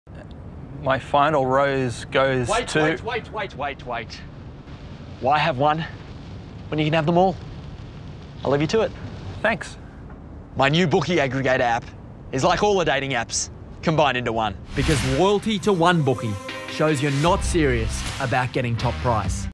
My final rose goes to... Wait. Why have one when you can have them all? I'll leave you to it. Thanks. My new bookie aggregator app is like all the dating apps combined into one. Because loyalty to one bookie shows you're not serious about getting top price.